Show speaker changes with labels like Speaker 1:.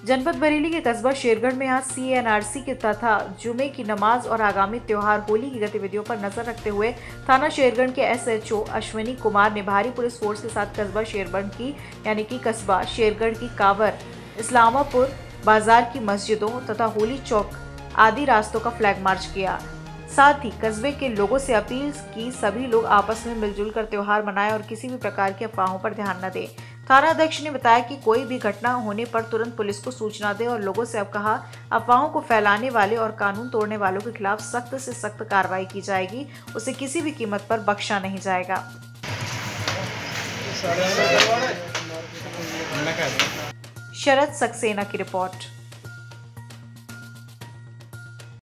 Speaker 1: जनपद बरेली के कस्बा शेरगढ़ में आज CNRC के तथा जुमे की नमाज और आगामी त्योहार होली की गतिविधियों पर नजर रखते हुए थाना शेरगढ़ के SHO अश्विनी कुमार ने भारी पुलिस फोर्स के साथ कस्बा शेरगढ़ की यानी कि कस्बा शेरगढ़ की कावर, इस्लामापुर बाजार की मस्जिदों तथा होली चौक आदि रास्तों का फ्लैग मार्च किया। साथ ही कस्बे के लोगों से अपील की सभी लोग आपस में मिलजुल कर त्योहार मनाएं और किसी भी प्रकार की अफवाहों पर ध्यान न दें। थाना अध्यक्ष ने बताया कि कोई भी घटना होने पर तुरंत पुलिस को सूचना दें और लोगों से अब कहा अफवाहों को फैलाने वाले और कानून तोड़ने वालों के खिलाफ सख्त से सख्त कार्रवाई की जाएगी, उसे किसी भी कीमत पर बख्शा नहीं जाएगा। शरद सक्सेना की रिपोर्ट।